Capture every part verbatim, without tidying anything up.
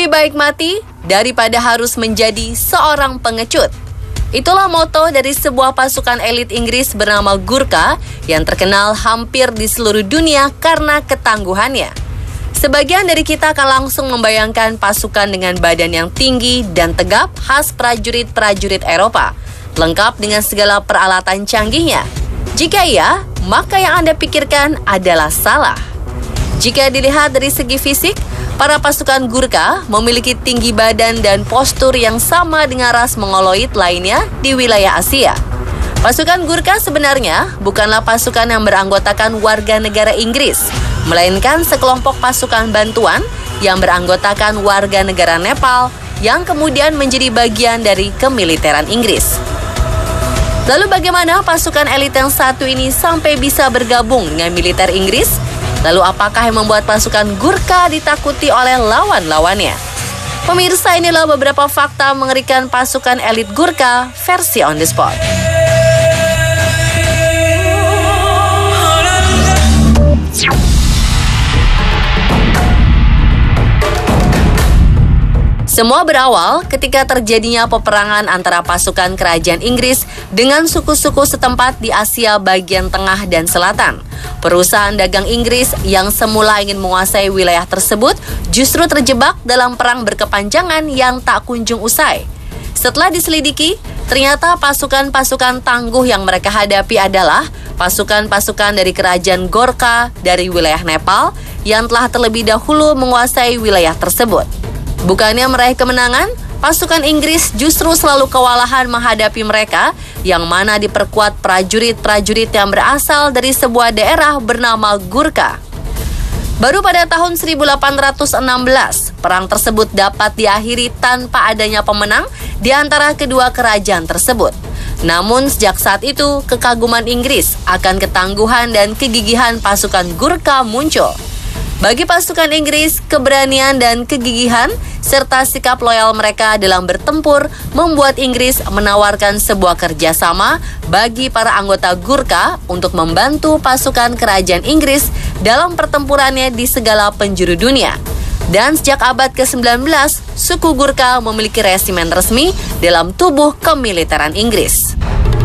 Lebih baik mati daripada harus menjadi seorang pengecut. Itulah moto dari sebuah pasukan elit Inggris bernama Gurkha yang terkenal hampir di seluruh dunia karena ketangguhannya. Sebagian dari kita akan langsung membayangkan pasukan dengan badan yang tinggi dan tegap khas prajurit-prajurit Eropa, lengkap dengan segala peralatan canggihnya. Jika iya, maka yang Anda pikirkan adalah salah. Jika dilihat dari segi fisik, para pasukan Gurkha memiliki tinggi badan dan postur yang sama dengan ras Mongoloid lainnya di wilayah Asia. Pasukan Gurkha sebenarnya bukanlah pasukan yang beranggotakan warga negara Inggris, melainkan sekelompok pasukan bantuan yang beranggotakan warga negara Nepal yang kemudian menjadi bagian dari kemiliteran Inggris. Lalu bagaimana pasukan elit yang satu ini sampai bisa bergabung dengan militer Inggris? Lalu apakah yang membuat pasukan Gurkha ditakuti oleh lawan-lawannya? Pemirsa, inilah beberapa fakta mengerikan pasukan elit Gurkha versi on the spot. Semua berawal ketika terjadinya peperangan antara pasukan kerajaan Inggris dengan suku-suku setempat di Asia bagian tengah dan selatan. Perusahaan dagang Inggris yang semula ingin menguasai wilayah tersebut justru terjebak dalam perang berkepanjangan yang tak kunjung usai. Setelah diselidiki, ternyata pasukan-pasukan tangguh yang mereka hadapi adalah pasukan-pasukan dari kerajaan Gurkha dari wilayah Nepal yang telah terlebih dahulu menguasai wilayah tersebut. Bukannya meraih kemenangan, pasukan Inggris justru selalu kewalahan menghadapi mereka, yang mana diperkuat prajurit-prajurit yang berasal dari sebuah daerah bernama Gurkha. Baru pada tahun seribu delapan ratus enam belas, perang tersebut dapat diakhiri tanpa adanya pemenang di antara kedua kerajaan tersebut. Namun sejak saat itu, kekaguman Inggris akan ketangguhan dan kegigihan pasukan Gurkha muncul. Bagi pasukan Inggris, keberanian dan kegigihan serta sikap loyal mereka dalam bertempur membuat Inggris menawarkan sebuah kerjasama bagi para anggota Gurkha untuk membantu pasukan kerajaan Inggris dalam pertempurannya di segala penjuru dunia. Dan sejak abad ke sembilan belas, suku Gurkha memiliki resimen resmi dalam tubuh kemiliteran Inggris.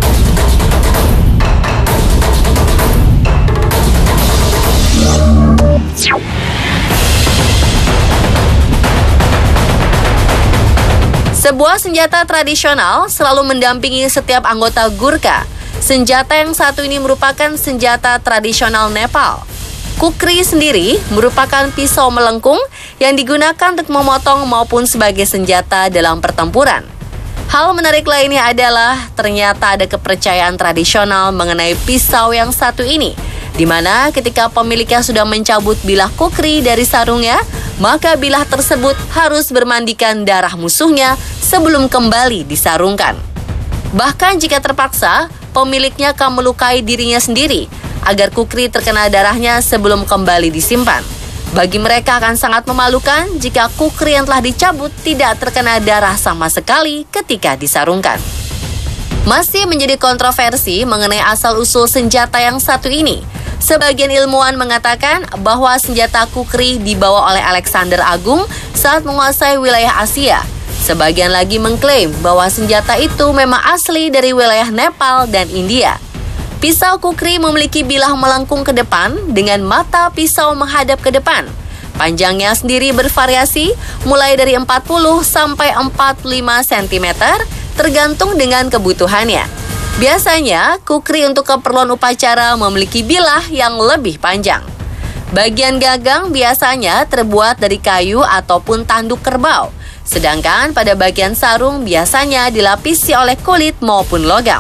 Sebuah senjata tradisional selalu mendampingi setiap anggota Gurkha. Senjata yang satu ini merupakan senjata tradisional Nepal. Kukri sendiri merupakan pisau melengkung yang digunakan untuk memotong maupun sebagai senjata dalam pertempuran. Hal menarik lainnya adalah ternyata ada kepercayaan tradisional mengenai pisau yang satu ini, di mana ketika pemiliknya sudah mencabut bilah kukri dari sarungnya, maka bilah tersebut harus bermandikan darah musuhnya sebelum kembali disarungkan. Bahkan jika terpaksa, pemiliknya akan melukai dirinya sendiri agar kukri terkena darahnya sebelum kembali disimpan. Bagi mereka akan sangat memalukan jika kukri yang telah dicabut tidak terkena darah sama sekali ketika disarungkan. Masih menjadi kontroversi mengenai asal-usul senjata yang satu ini. Sebagian ilmuwan mengatakan bahwa senjata kukri dibawa oleh Alexander Agung saat menguasai wilayah Asia. Sebagian lagi mengklaim bahwa senjata itu memang asli dari wilayah Nepal dan India. Pisau kukri memiliki bilah melengkung ke depan dengan mata pisau menghadap ke depan. Panjangnya sendiri bervariasi mulai dari empat puluh sampai empat puluh lima sentimeter tergantung dengan kebutuhannya. Biasanya, kukri untuk keperluan upacara memiliki bilah yang lebih panjang. Bagian gagang biasanya terbuat dari kayu ataupun tanduk kerbau, sedangkan pada bagian sarung biasanya dilapisi oleh kulit maupun logam.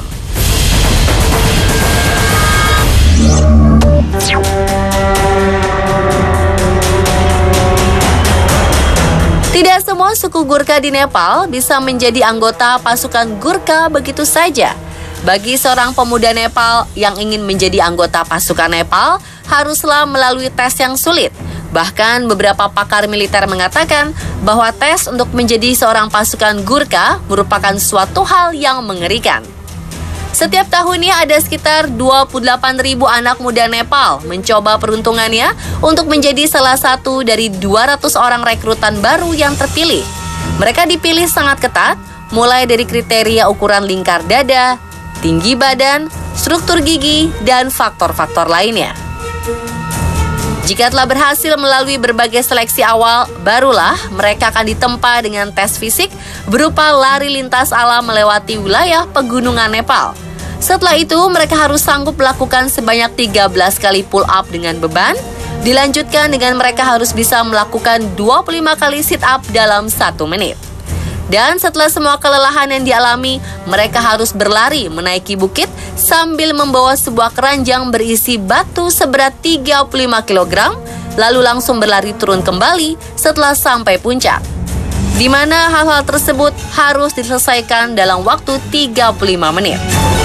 Tidak semua suku Gurkha di Nepal bisa menjadi anggota pasukan Gurkha begitu saja. Bagi seorang pemuda Nepal yang ingin menjadi anggota pasukan Nepal, haruslah melalui tes yang sulit. Bahkan beberapa pakar militer mengatakan bahwa tes untuk menjadi seorang pasukan Gurkha merupakan suatu hal yang mengerikan. Setiap tahunnya ada sekitar dua puluh delapan ribu anak muda Nepal mencoba peruntungannya untuk menjadi salah satu dari dua ratus orang rekrutan baru yang terpilih. Mereka dipilih sangat ketat, mulai dari kriteria ukuran lingkar dada, tinggi badan, struktur gigi, dan faktor-faktor lainnya. Jika telah berhasil melalui berbagai seleksi awal, barulah mereka akan ditempa dengan tes fisik berupa lari lintas alam melewati wilayah pegunungan Nepal. Setelah itu, mereka harus sanggup melakukan sebanyak tiga belas kali pull up dengan beban. Dilanjutkan dengan mereka harus bisa melakukan dua puluh lima kali sit up dalam satu menit. Dan setelah semua kelelahan yang dialami, mereka harus berlari menaiki bukit sambil membawa sebuah keranjang berisi batu seberat tiga puluh lima kilogram, lalu langsung berlari turun kembali setelah sampai puncak, di mana hal-hal tersebut harus diselesaikan dalam waktu tiga puluh lima menit.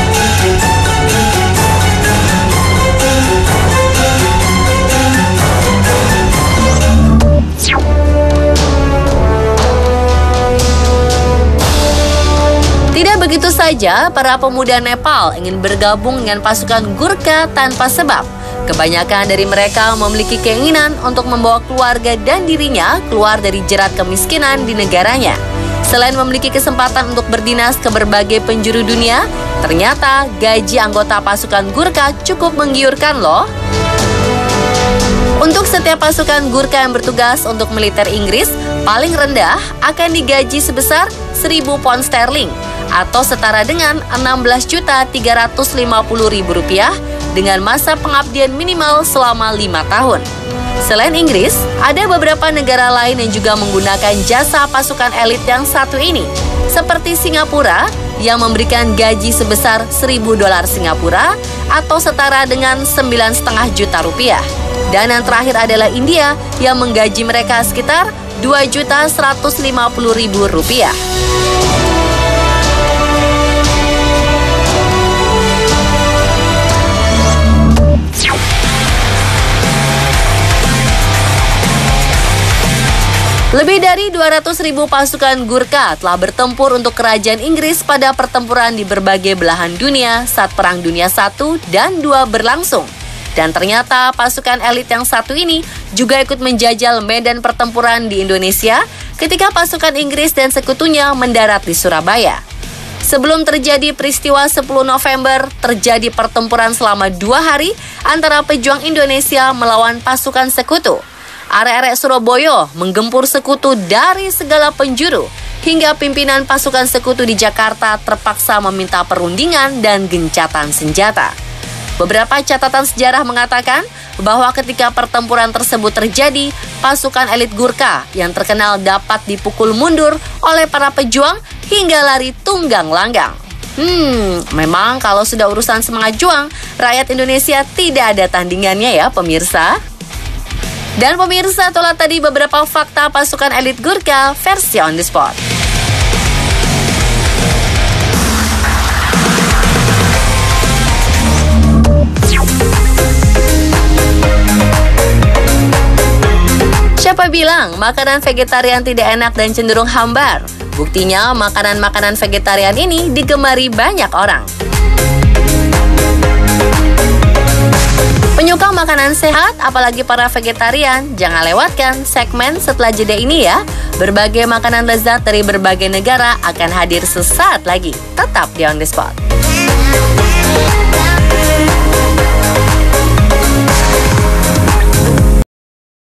Tidak begitu saja, para pemuda Nepal ingin bergabung dengan pasukan Gurkha tanpa sebab. Kebanyakan dari mereka memiliki keinginan untuk membawa keluarga dan dirinya keluar dari jerat kemiskinan di negaranya. Selain memiliki kesempatan untuk berdinas ke berbagai penjuru dunia, ternyata gaji anggota pasukan Gurkha cukup menggiurkan loh. Untuk setiap pasukan Gurkha yang bertugas untuk militer Inggris, paling rendah akan digaji sebesar seribu pound sterling atau setara dengan enam belas juta tiga ratus lima puluh ribu rupiah dengan masa pengabdian minimal selama lima tahun. Selain Inggris, ada beberapa negara lain yang juga menggunakan jasa pasukan elit yang satu ini, seperti Singapura yang memberikan gaji sebesar seribu dolar Singapura atau setara dengan sembilan koma lima juta rupiah. Dan yang terakhir adalah India yang menggaji mereka sekitar dua juta seratus lima puluh ribu rupiah. Lebih dari dua ratus ribu pasukan Gurkha telah bertempur untuk kerajaan Inggris pada pertempuran di berbagai belahan dunia saat Perang Dunia satu dan dua berlangsung. Dan ternyata pasukan elit yang satu ini juga ikut menjajal medan pertempuran di Indonesia ketika pasukan Inggris dan sekutunya mendarat di Surabaya. Sebelum terjadi peristiwa sepuluh November, terjadi pertempuran selama dua hari antara pejuang Indonesia melawan pasukan sekutu. Arek-arek Surabaya menggempur sekutu dari segala penjuru, hingga pimpinan pasukan sekutu di Jakarta terpaksa meminta perundingan dan gencatan senjata. Beberapa catatan sejarah mengatakan bahwa ketika pertempuran tersebut terjadi, pasukan elit Gurkha yang terkenal dapat dipukul mundur oleh para pejuang hingga lari tunggang langgang. Hmm, memang kalau sudah urusan semangat juang, rakyat Indonesia tidak ada tandingannya ya pemirsa. Dan pemirsa, itulah tadi beberapa fakta pasukan elit Gurkha versi On The Spot. Siapa bilang makanan vegetarian tidak enak dan cenderung hambar? Buktinya makanan-makanan vegetarian ini digemari banyak orang. Penyuka makanan sehat, apalagi para vegetarian, jangan lewatkan segmen setelah jeda ini ya. Berbagai makanan lezat dari berbagai negara akan hadir sesaat lagi. Tetap di On The Spot.